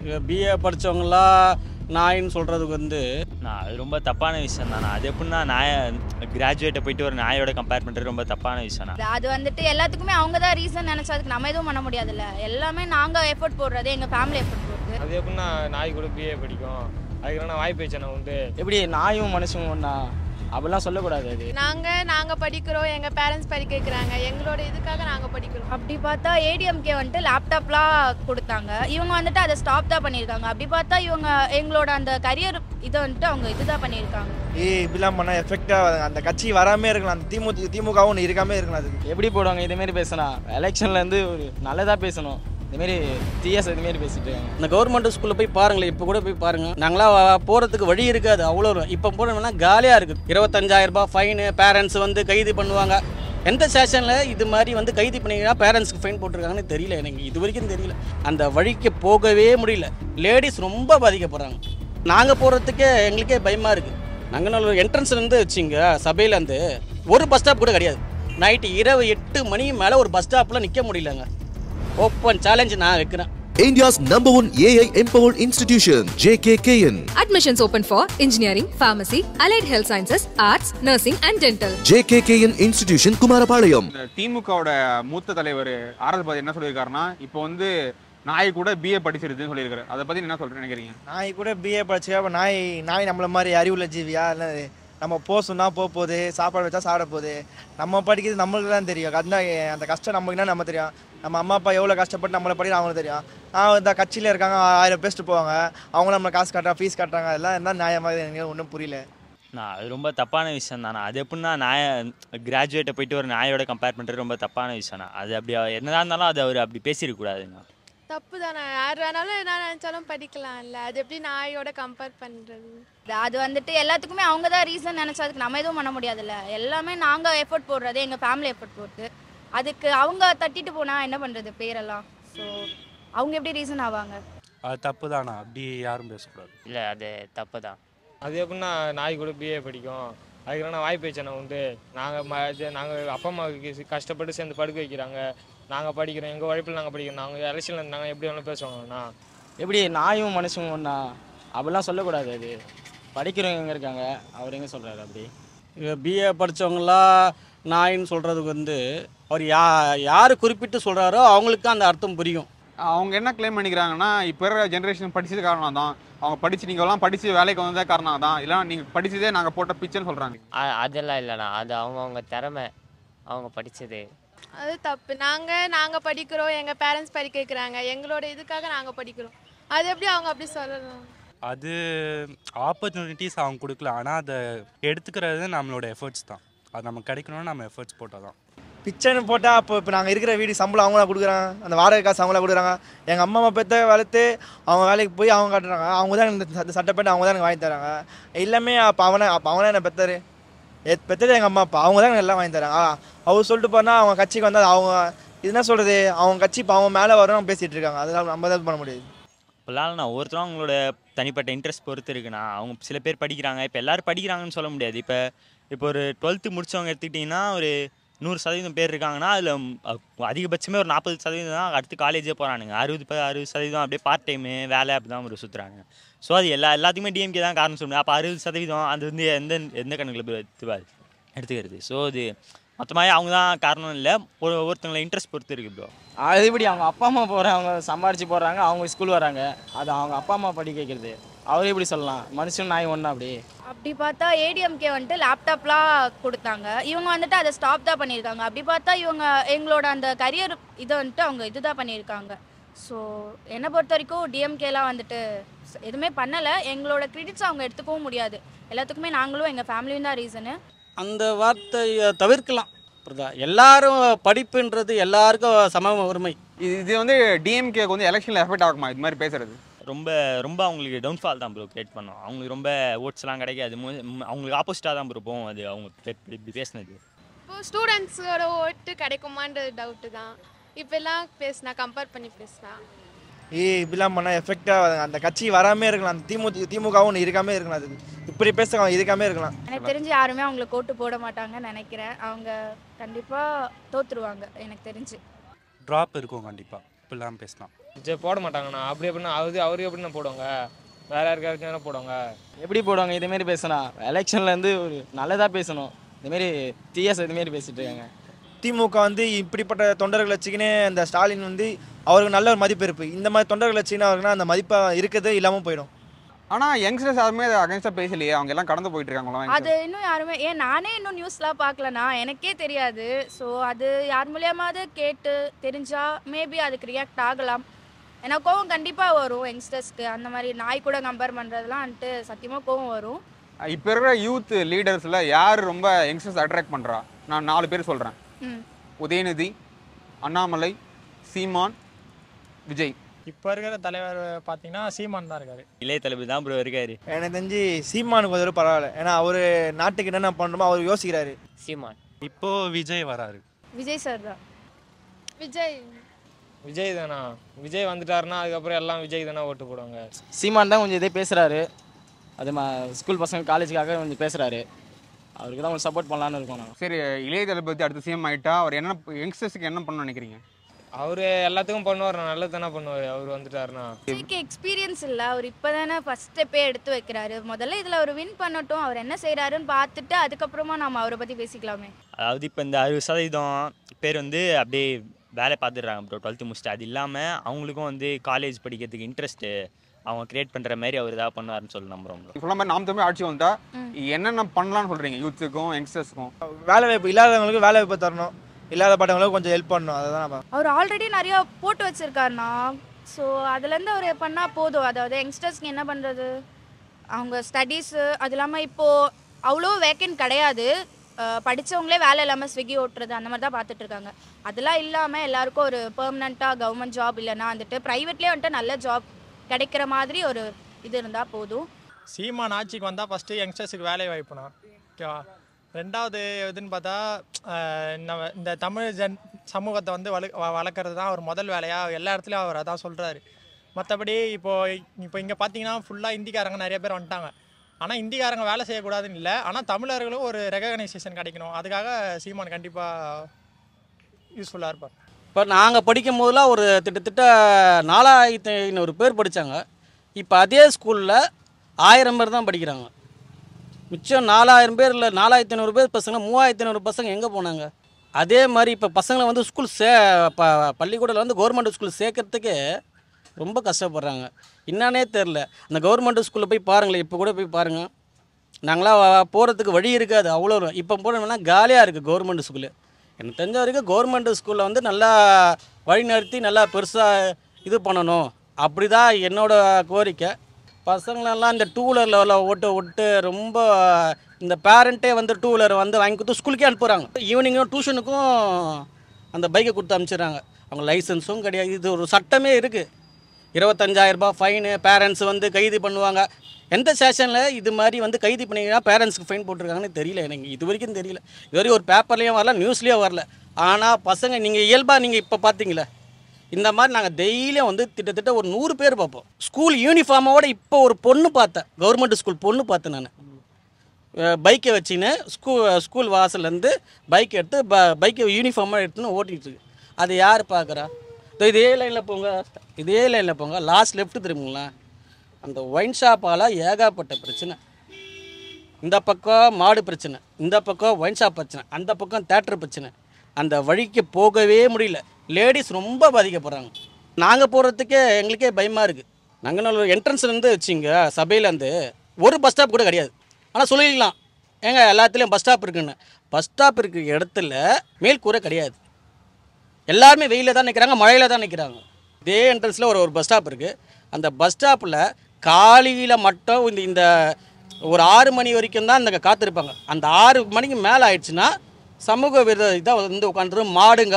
BA படித்தவங்களாம் நாயின்னு சொல்கிறதுக்கு அது ரொம்ப தப்பான விஷயம் தானே. அது எப்படின்னா கிராஜுவேட்டை போயிட்டு ஒரு நாயோட கம்பேர் பண்ணுறது ரொம்ப தப்பான விஷயம். அது எல்லாத்துக்குமே அவங்க தான் ரீசன் நினச்சா அதுக்கு நம்ம எதுவும் பண்ண முடியாதுல்ல. எல்லாமே நாங்கள் எஃபர்ட் போடுறது, எங்கள் ஃபேமிலி எஃபர்ட் போடுறது. அது எப்படின்னா நாய் கூட பிஏ படிக்கும், அதுக்கு வாய்ப்பு வச்சேன் உண்டு. எப்படி நாயும் மனுஷங்க ஒன்றா அப்படிலாம் சொல்லக்கூடாது. அது நாங்கள் படிக்கிறோம், எங்கள் பேரண்ட்ஸ் படிக்க வைக்கிறாங்க, எங்களோட இதுக்காக நாங்கள் படிக்கிறோம். அப்படி பார்த்தா ஏடிஎம்கே லேப்டாப்லாம் கொடுத்தாங்க, இவங்க அதை ஸ்டாப் தான் பண்ணியிருக்காங்க. அப்படி பார்த்தா இவங்க எங்களோட அந்த கரியர் இதை அவங்க இதுதான் பண்ணியிருக்காங்க. இப்படிலாம் பண்ணால் எஃபெக்டாக அந்த கட்சி வராமே இருக்கலாம், அந்த திமுகவும் இருக்காமே இருக்கலாம். அதுக்கு எப்படி போடுவாங்க? இதேமாரி பேசினா எலெக்ஷன்லேருந்து ஒரு நல்லதாக பேசணும். இதுமாரி டிஎஸ் இதுமாரி பேசிட்டு இருக்காங்க. இந்த கவர்மெண்ட் ஸ்கூலில் போய் பாருங்களேன், இப்போ கூட போய் பாருங்கள். நாங்களாம் போகிறதுக்கு வழி இருக்காது, அவ்வளோ இப்போ போனோம்னா காலியாக இருக்குது. 25,000 ஃபைனு, பேரண்ட்ஸ் கைது பண்ணுவாங்க. எந்த ஸ்டேஷனில் இது மாதிரி கைது பண்ணிங்கன்னா பேரண்ட்ஸ்க்கு ஃபைன் போட்டிருக்காங்கன்னு தெரியல. எனக்கு இது வரைக்கும் தெரியல. அந்த வழிக்கு போகவே முடியல. லேடிஸ் ரொம்ப பாதிக்கப்படுறாங்க. நாங்கள் போகிறதுக்கே எங்களுக்கே பயமாக இருக்குது. நாங்கள் என்ட்ரன்ஸ்லேருந்து வச்சுங்க சபையிலேருந்து ஒரு பஸ் ஸ்டாப் கூட கிடையாது. நைட்டு இரவு 8 மணி மேலே ஒரு பஸ் ஸ்டாப்பில் நிற்க முடியலங்க. ஓப்பன் சேலஞ்ச் நான் வைக்கிறேன். India's #1 AI empowered institution, JKKN. Admissions open for engineering, pharmacy, allied health sciences, arts, nursing and dental. JKKN institution, Kumarapalayam. திமுகவோட மூத்த தலைவர் ஆர்எஸ் பாரதி என்ன சொல்லியிருக்காருன்னா, இப்போ நாய் கூட பிஏ படிச்சிருதுன்னு சொல்லியிருக்காரு. அதை பற்றி என்ன சொல்கிறேன்னு நினைக்கிறீங்க? நாய் கூட பிஏ படிச்சு அப்போ நாய் நம்மள மாதிரி அறிவுள்ள ஜீவியா? இல்லை நம்ம சொன்னால் போகுது, சாப்பாடு வச்சா சாப்பிட போகுது. நம்ம படிக்கிறது நம்மளுக்கு தான் தெரியும். அந்த கஷ்டம் நமக்கு என்ன நம்ம தெரியும். நம்ம அம்மா அப்பா எவ்வளோ கஷ்டப்பட்டு நம்மளை படிக்கிற அவங்களுக்கு தெரியும். இந்த கட்சியில் இருக்காங்க, 1000 பேசிட்டு போவாங்க, அவங்க நம்ம காசு கட்டுறாங்க, ஃபீஸ் கட்டுறாங்க. அதெல்லாம் என்ன நியாயமாக எனக்கு ஒன்றும் புரியல. அது ரொம்ப தப்பான விஷயம் தானே. அது எப்படின்னா கிராஜுவேட்டை போயிட்டு ஒரு நாயோட கம்பேர் பண்ணுறது ரொம்ப தப்பான விஷயம். அது அப்படி என்னதான் இருந்தாலும் அது அவர் அப்படி பேசியிருக்கூடாதுங்க. தப்பு தானே. யார் வேணாலும் என்ன நினச்சாலும் படிக்கலாம் இல்லை. அது எப்படி நாயோட கம்பேர் பண்ணுறது? அது எல்லாத்துக்குமே அவங்க தான் ரீசன் நினச்சா அதுக்கு நம்ம எதுவும் பண்ண முடியாதுல்ல. எல்லாமே நாங்கள் எஃபர்ட் போடுறது, எங்கள் ஃபேமிலி எஃபர்ட் போடுறது. அதுக்கு அவங்க தட்டிட்டு போனால் என்ன பண்ணுறது பேரெல்லாம்? ஸோ அவங்க எப்படி ரீசன் ஆவாங்க? அது தப்பு தானா? அப்படி யாரும் பேசக்கூடாது. இல்லை, அது தப்பு தான். அது எப்படின்னா நாய் கூட பிஏ படிக்கும், அதுக்கு வாய்ப்பு வச்சேன் உண்டு. நாங்கள் அப்பா அம்மாவுக்கு கஷ்டப்பட்டு சேர்ந்து படுக்க வைக்கிறாங்க, நாங்கள் படிக்கிறோம், எங்கள் உழைப்பில் நாங்கள் படிக்கிறோம். நாங்கள் எலெக்ஷனில் நாங்கள் எப்படி வேணாலும் பேசுவாங்கண்ணா. எப்படி நாயும் மனுஷங்க ஒன்றா அப்படிலாம் சொல்லக்கூடாது. அது படிக்கிறவங்க எங்கே இருக்காங்க, அவர் எங்கே சொல்கிறாரு? அப்படி பிஏ படித்தவங்களாம் நாயின்னு சொல்கிறதுக்கு அவர் யார் குறிப்பிட்டு சொல்கிறாரோ அவங்களுக்கு அந்த அர்த்தம் புரியும். அவங்க என்ன கிளைம் பண்ணிக்கிறாங்கன்னா, இப்போ இருக்கிற ஜென்ரேஷன் படிச்சது காரணம் தான், அவங்க படித்து நீங்கள்லாம் படித்து வேலைக்கு வந்ததே காரணம் தான், இல்லைனா நீங்கள் படித்ததே நாங்கள் போட்ட பிச்சைன்னு சொல்கிறாங்க. அதெல்லாம் இல்லைண்ணா, அது அவங்க திறமை, அவங்க படித்தது. அது தப்பு. நாங்கள் படிக்கிறோம், எங்கள் பேரண்ட்ஸ் படிக்க வைக்கிறாங்க, எங்களோட இதுக்காக நாங்கள் படிக்கிறோம். அது எப்படி அவங்க அப்படி சொல்லலாம்? அது ஆப்பர்ச்சுனிட்டிஸ் அவங்க கொடுக்கல, ஆனால் அதை எடுத்துக்கிறது நம்மளோட எஃபர்ட்ஸ் தான். அது நமக்கு கிடைக்கணும்னா நம்ம எஃபர்ட்ஸ் போட்டால் தான். பிச்சைன்னு போட்டால் இப்போ நாங்கள் இருக்கிற வீடு சம்பளம் அவங்களா கொடுக்குறாங்க, அந்த வாடகை காசு அவங்களா கொடுக்குறாங்க. எங்கள் அம்மா அப்பா பெற்ற வளர்த்து அவங்க வேலைக்கு போய் அவங்க காட்டுறாங்க, அவங்க தான் இந்த சட்டை பேண்ட் அவங்க தான் எனக்கு வாங்கி தராங்க. எல்லாமே அப்போ அவனே என்ன பெற்றாரு, பெற்றது எங்கள் அம்மா அப்பா, அவங்க தான் எனக்கு எல்லாம் வாங்கி தராங்க. அவர் சொல்லிட்டு போனால் அவங்க கட்சிக்கு வந்தால் அவங்க இது என்ன சொல்கிறது, அவங்க கட்சி இப்போ அவங்க மேலே வரும் பேசிகிட்டு இருக்காங்க. அதெல்லாம் நம்ம தான் பண்ண முடியாது. இப்போலாம் ஒவ்வொருத்தரும் அவங்களோட தனிப்பட்ட இன்ட்ரெஸ்ட் பொறுத்து இருக்குண்ணா. அவங்க சில பேர் படிக்கிறாங்க, இப்போ எல்லோரும் படிக்கிறாங்கன்னு சொல்ல முடியாது. இப்போ ஒரு 12th முடித்தவங்க எடுத்துக்கிட்டிங்கன்னா ஒரு 100% பேர் இருக்காங்கன்னா அதில் அதிகபட்சமே ஒரு 40% தான் அடுத்து காலேஜே போகிறானுங்க. 60% அப்படியே பார்ட் டைமு வேலை அப்படி தான் ஒரு சுற்றுறாங்க. ஸோ அது எல்லாத்துக்குமே டிஎம்கே தான் காரணம் சொல்லுங்கள். அப்போ 60% அது எந்த கணக்கில் எடுத்துக்கிறது? ஸோ அது மொத்தமாகவே அவங்க தான் காரணம் இல்லை, ஒருத்தங்களை இன்ட்ரெஸ்ட் பொறுத்து இருக்குது ப்ரோ. அது இப்படி அவங்க அப்பா அம்மா போகிறாங்க, அவங்க சம்பாரிச்சு போடுறாங்க, அவங்க ஸ்கூல் வராங்க, அது அவங்க அப்பா அம்மா படிக்க வைக்கிறது. அவர் எப்படி சொல்லலாம் மனுஷன் நாய் ஒன்றா? அப்படி பார்த்தா ஏடிஎம்கே லேப்டாப்லாம் கொடுத்தாங்க, இவங்க அதை ஸ்டாப் தான் பண்ணியிருக்காங்க. அப்படி பார்த்தா இவங்க எங்களோட அந்த கரியர் இதை அவங்க இதுதான் பண்ணியிருக்காங்க. ஸோ என்னை பொறுத்த வரைக்கும் டிஎம்கேலாம் எதுவுமே பண்ணலை. எங்களோட கிரெடிட்ஸ் அவங்க எடுத்துக்கவும் முடியாது. எல்லாத்துக்குமே நாங்களும் எங்கள் ஃபேமிலியும் தான் ரீசனு. அந்த வார்த்தையை தவிர்க்கலாம். எல்லாரும் படிப்புன்றது எல்லாருக்கும் சம உரிமை. இது டிஎம்கேக்கு எலெக்ஷனில் எஃபெக்ட் ஆகுமா இது மாதிரி பேசுறது? ரொம்ப ரொம்ப அவங்களுக்கு டவுன்ஃபால் தான் ப்ரோ கிரியேட் பண்ணோம். அவங்களுக்கு ரொம்ப ஓட்ஸ்லாம் கிடைக்காது, அவங்களுக்கு ஆப்போசிட்டாக தான் ப்ரோ போகும். அது அவங்க இப்படி பேசினது. இப்போது ஸ்டூடெண்ட்ஸோட ஓட்டு கிடைக்குமான்றது டவுட்டு தான். இப்போல்லாம் பேசினா கம்பேர் பண்ணி பேசினா இப்படிலாம் பண்ணால் எஃபெக்டாக அந்த கட்சி வராமே இருக்கலாம், அந்த திமுகவும் இருக்காமே இருக்கலாம். அதுக்கு இப்படி பேசுகிறவங்க இருக்காமே இருக்கலாம். எனக்கு தெரிஞ்சு யாருமே அவங்களுக்கு ஓட்டு போட மாட்டாங்கன்னு நினைக்கிறேன். அவங்க கண்டிப்பாக தோற்றுருவாங்க எனக்கு தெரிஞ்சு. ட்ராப் இருக்கும் கண்டிப்பாக இப்படிலாம் பேசலாம். விஜய் போட மாட்டாங்கண்ணா. அப்படி எப்படின்னா அவரு எப்படின்னா போடுவாங்க, வேற யாருக்காச்சும் போடுவாங்க. எப்படி போடுவாங்க? இதேமாரி பேசினா எலெக்ஷன்லேருந்து ஒரு நல்லதாக பேசணும். இதுமாரி டிஎஸ் இதுமாரி பேசிகிட்டு இருக்காங்க. திமுக வந்து இப்படிப்பட்ட தொண்டர்கள் வச்சுக்கினே அந்த ஸ்டாலின் வந்து அவருக்கு நல்ல ஒரு மதிப்பு இருக்குது. இந்த மாதிரி தொண்டர்கள் வச்சுக்கினா அவருக்குன்னா அந்த மதிப்பாக இருக்கிறது இல்லாமல் போயிடும். ஆனால் யங்ஸ்டர்ஸ் யாருமே அகேன்ஸ்டாக பேசலையே, அவங்க எல்லாம் கடந்து போயிட்டு இருக்காங்களா? அது இன்னும் யாருமே நானே இன்னும் நியூஸ்லாம் பார்க்கலண்ணா, எனக்கே தெரியாது. ஸோ அது யார் மூலியமாவது கேட்டு தெரிஞ்சா மேபி அதுக்கு ரியாக்ட் ஆகலாம். ஏன்னா கோவம் கண்டிப்பாக வரும் யங்ஸ்டர்ஸ்க்கு. அந்த மாதிரி நாய் கூட கம்பேர் பண்ணுறதுலாம் வந்துட்டு சத்தியமாக கோவம் வரும். இப்போ இருக்கிற யூத் லீடர்ஸில் யார் ரொம்ப யங்ஸ்டர்ஸ் அட்ராக்ட் பண்ணுறா? நான் 4 பேர் சொல்கிறேன். உதயநிதி, அண்ணாமலை, சீமான், விஜய். இப்போ இருக்கிற தலைவர் பார்த்தீங்கன்னா சீமான் தான் இருக்காரு. இளைய தளபதி தான் ப்ரோ இருக்காரு. எனக்கு தெரிஞ்சு சீமானுக்கு ஒரு பரவாயில்ல. ஏன்னா அவர் நாட்டுக்கு என்னென்ன பண்ணணுமோ அவர் யோசிக்கிறாரு. சீமான். இப்போ விஜய் வராரு. விஜய் சார் தான். விஜய் தானா? விஜய் வந்துட்டாருன்னா அதுக்கப்புறம் எல்லாம் விஜய் தானே ஓட்டு போடுவாங்க. சீமான் தான் கொஞ்சம் இதே பேசுகிறாரு. அது ஸ்கூல் பசங்க காலேஜுக்காக கொஞ்சம் பேசுகிறாரு. அவருக்கு தான் கொஞ்சம் சப்போர்ட் பண்ணலான்னு இருக்கோம் நாங்கள். சரி, இளைய தளபதி அடுத்த சிஎம் ஆகிட்டா அவர் என்ன யங்ஸ்டர்ஸுக்கு என்ன பண்ணணும்னு நினைக்கிறீங்க? அவர் எல்லாத்துக்கும் பண்ணுவார், நல்லது தானே பண்ணுவார். அவர் வந்துட்டாருன்னா விஜய்க்கு எக்ஸ்பீரியன்ஸ் இல்லை. அவர் இப்போ தானே ஃபஸ்ட் ஸ்டெப்பே எடுத்து வைக்கிறாரு. முதல்ல இதில் அவர் வின் பண்ணட்டும், அவர் என்ன செய்கிறாருன்னு பார்த்துட்டு அதுக்கப்புறமா நம்ம அவரை பற்றி பேசிக்கலாமே. அதாவது இப்போ இந்த 60% பேர் வந்து அப்படியே வேலை பார்த்துடுறாங்க ப்ரோ 12th முடிச்சுட்டு. அது இல்லாமல் அவங்களுக்கும் வந்து காலேஜ் படிக்கிறதுக்கு இன்ட்ரெஸ்ட்டு அவங்க கிரியேட் பண்ணுற மாதிரி அவர் ஏதாவது பண்ணுவார்னு சொல்லி நம்புகிறோம் ப்ரோ. சொல்ல மாதிரி நாம் தமிழ் ஆட்சி வந்தால் என்னென்ன பண்ணலான்னு சொல்கிறீங்க யூத்துக்கும் யங்ஸ்டர்ஸுக்கும்? வேலை வாய்ப்பு இல்லாதவங்களுக்கு வேலை வாய்ப்பு தரணும், இல்லாத பட்டவங்களுக்கு கொஞ்சம் ஹெல்ப் பண்ணணும். அதுதான் அவர் ஆல்ரெடி நிறையா போட்டு வச்சுருக்காருண்ணா. ஸோ அதுலேருந்து அவர் பண்ணால் போதும். அதாவது யங்ஸ்டர்ஸ்க்கு என்ன பண்ணுறது, அவங்க ஸ்டடீஸு அது இல்லாமல் இப்போது அவ்வளோ வேக்கன்ட் கிடையாது. படித்தவங்களே வேலை இல்லாமல் ஸ்விக்கி ஓட்டுறது அந்த மாதிரி தான் பார்த்துட்ருக்காங்க. அதெல்லாம் இல்லாமல் எல்லாருக்கும் ஒரு பெர்மனண்ட்டாக கவர்மெண்ட் ஜாப் இல்லைன்னா வந்துட்டு ப்ரைவேட்லேயே வந்துட்டு நல்ல ஜாப் கிடைக்கிற மாதிரி ஒரு இது இருந்தால் போதும். சீமான் ஆட்சிக்கு வந்தால் ஃபஸ்ட்டு யங்ஸ்டர்ஸுக்கு வேலை வாய்ப்புனா ஓகேவா. ரெண்டாவது எதுன்னு பார்த்தா இந்த தமிழ் சமூகத்தை வந்து வளர்க்குறது தான் அவர் முதல் வேலையாக எல்லா இடத்துலையும் அவர் அதான் சொல்கிறாரு. மற்றபடி இப்போ இங்கே பார்த்தீங்கன்னா ஃபுல்லாக இந்திக்காரங்க நிறைய பேர் வந்துட்டாங்க. ஆனால் இந்திக்காரங்க வேலை செய்யக்கூடாதுன்னு இல்லை, ஆனால் தமிழர்களும் ஒரு ரெகக்னைசேஷன் கிடைக்கணும். அதுக்காக சீமான் கண்டிப்பாக யூஸ்ஃபுல்லாக இருப்பார். இப்போ நாங்கள் படிக்கும் போதெல்லாம் ஒரு கிட்டத்தட்ட 4500 பேர் படித்தாங்க. இப்போ அதே ஸ்கூலில் 1000 பேர் தான் படிக்கிறாங்க. மிச்சம் 4000 பேர் இல்லை 4500 பேர் பசங்க 3500 பசங்க எங்கே போனாங்க? அதே மாதிரி இப்போ பசங்களை வந்து ஸ்கூல் பள்ளிக்கூடத்தில் வந்து கவர்மெண்ட் ஸ்கூல் சேர்க்கறதுக்கு ரொம்ப கஷ்டப்படுறாங்க. என்னன்னே தெரில. அந்த கவர்மெண்ட் ஸ்கூலில் போய் பாருங்களேன், இப்போ கூட போய் பாருங்கள். நாங்களாம் போகிறதுக்கு வழி இருக்காது அவ்வளோ. இப்போ போனோம்னா காலியாக இருக்குது கவர்மெண்ட் ஸ்கூலு. எனக்கு தெரிஞ்ச வரைக்கும் கவர்மெண்ட் ஸ்கூலில் வந்து நல்லா வழிநடத்தி நல்லா பெருசாக இது பண்ணணும். அப்படி தான் என்னோடய கோரிக்கை. பசங்களெல்லாம் இந்த 2 வீலரில் ஓட்டு ரொம்ப இந்த பேரண்ட்டே வந்து 2 வீலர் வந்து வாங்கி கொடுத்து ஸ்கூலுக்கே அனுப்புகிறாங்க. ஈவினிங்கும் டியூஷனுக்கும் அந்த பைக்கை கொடுத்து அனுப்பிச்சிடுறாங்க. அவங்க லைசன்ஸும் கிடையாது. இது ஒரு சட்டமே இருக்குது. 25,000 ரூபாய் ஃபைனு பேரண்ட்ஸ் வந்து கைது பண்ணுவாங்க. எந்த செஷனில் இது மாதிரி வந்து கைது பண்ணிங்கன்னா பேரண்ட்ஸ்க்கு ஃபைன் போட்டிருக்காங்கன்னு தெரியல. எனக்கு இது வரைக்கும் தெரியல. இது வரைக்கும் ஒரு பேப்பர்லேயும் வரல, நியூஸ்லேயும் வரல. ஆனால் பசங்க நீங்கள் இயல்பாக நீங்கள் இப்போ பார்த்தீங்களே இந்த மாதிரி நாங்கள் டெய்லியும் வந்து கிட்டத்தட்ட ஒரு 100 பேர் பார்ப்போம். ஸ்கூல் யூனிஃபார்மோட இப்போ ஒரு பொண்ணு பார்த்தேன், கவர்மெண்ட் ஸ்கூல் பொண்ணு பார்த்தேன் நான். பைக்கை வச்சுன்னு ஸ்கூல் வாசல்லேருந்து பைக் எடுத்து பைக்கை யூனிஃபார்மாக எடுத்துன்னு ஓட்டிகிட்ருக்கு. அது யார் பார்க்குறா? இதே லைனில் போங்க லாஸ்ட் லெஃப்ட் திரும்புங்களா. அந்த ஒயின் ஷாப்பால் ஏகப்பட்ட பிரச்சனை. இந்த பக்கம் மாடு பிரச்சனை, இந்த பக்கம் ஒயின் ஷாப் பிரச்சனை, அந்த பக்கம் தேட்டர் பிரச்சனை. அந்த வழிக்கு போகவே முடியல. லேடிஸ் ரொம்ப பாதிக்கப்படுறாங்க. நாங்கள் போகிறதுக்கே எங்களுக்கே பயமாக இருக்குது. நாங்கள் என்ட்ரன்ஸ்லேருந்து வச்சிங்க சபையிலேருந்து ஒரு பஸ் ஸ்டாப் கூட கிடையாது. ஆனால் சொல்லிடலாம் ஏங்க எல்லாத்துலேயும் பஸ் ஸ்டாப் இருக்குன்னு. பஸ் ஸ்டாப் இருக்கிற இடத்துல மேல்கூரை கிடையாது. எல்லாருமே வெயிலில் தான் நிற்கிறாங்க, மழையில் தான் நிற்கிறாங்க. இதே என்ட்ரன்ஸில் ஒரு பஸ் ஸ்டாப் இருக்குது. அந்த பஸ் ஸ்டாப்பில் காலையில் மட்டும் இந்த ஒரு 6 மணி வரைக்கும் தான் இந்த காத்திருப்பாங்க. அந்த 6 மணிக்கு மேலே ஆயிடுச்சுன்னா சமூக விரோத இதாக வந்து உட்காந்துரும். மாடுங்க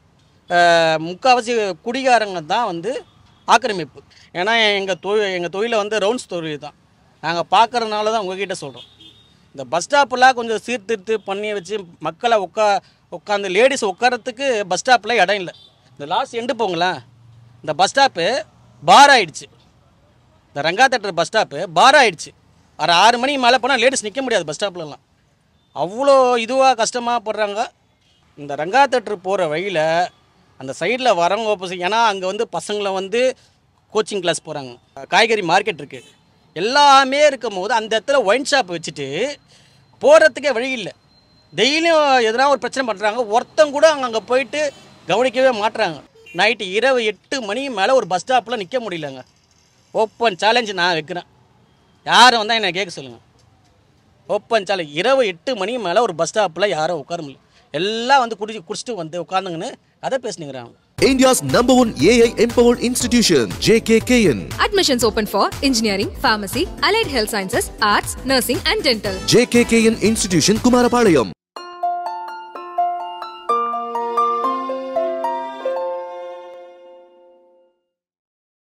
முக்கால்வாசி குடிகாரங்க தான் வந்து ஆக்கிரமிப்பு. ஏன்னா எங்கள் தொழிலை வந்து ரவுண்ட்ஸ் தொழில் தான். நாங்கள் பார்க்குறதுனால தான் உங்ககிட்ட சொல்கிறோம். இந்த பஸ் ஸ்டாப்பெல்லாம் கொஞ்சம் சீர்திருத்து பண்ணி வச்சு மக்களை உட்காந்து லேடிஸ் உட்காரத்துக்கு பஸ் ஸ்டாப்பில் இடம் இல்லை. இந்த லாஸ்ட் எண்டு போங்களேன், இந்த பஸ் ஸ்டாப்பு பார் ஆகிடுச்சு. இந்த Ranga theatre bus stop bar ஆகிடுச்சு. 6 மணிக்கு மேலே போனால் லேடிஸ் நிற்க முடியாது பஸ் ஸ்டாப்லலாம். அவ்வளோ இதுவாக கஷ்டமாக படுறாங்க. இந்த ரங்கா தேட்டர் போகிற வழியில் அந்த சைடில் வரவங்க ஆப்போசிட். ஏன்னா அங்கே வந்து பசங்களை வந்து கோச்சிங் கிளாஸ் போகிறாங்க, காய்கறி மார்க்கெட் இருக்குது, எல்லாமே இருக்கும் போது அந்த இடத்துல ஒயின் ஷாப் வச்சுட்டு போகிறதுக்கே வழி இல்லை. டெய்லியும் எதனா ஒரு பிரச்சனை பண்ணுறாங்க, ஒருத்தங்க கூட அங்கே போயிட்டு கவனிக்கவே மாட்டுறாங்க. நைட்டு இரவு 8 மணி மேலே ஒரு பஸ் ஸ்டாப்பில் நிற்க முடியலங்க. ஓப்பன் சேலஞ்சு நான் வைக்கிறேன், யாரும் வந்தால் என்னை கேட்க சொல்லுங்கள். ஓப்பன் சேலஞ்ச், இரவு 8 மணி மேலே ஒரு பஸ் ஸ்டாப்பில் யாரும் உட்கார முடியல, எல்லாம் வந்து குடிச்சிட்டு வந்து உட்காந்துங்கன்னு கதை பேசினுங்கிறாங்க. India's #1 AI empowered institution, JKKN. Admissions open for engineering, pharmacy, allied health sciences, arts, nursing and dental. JKKN Institution, Kumarapalayam.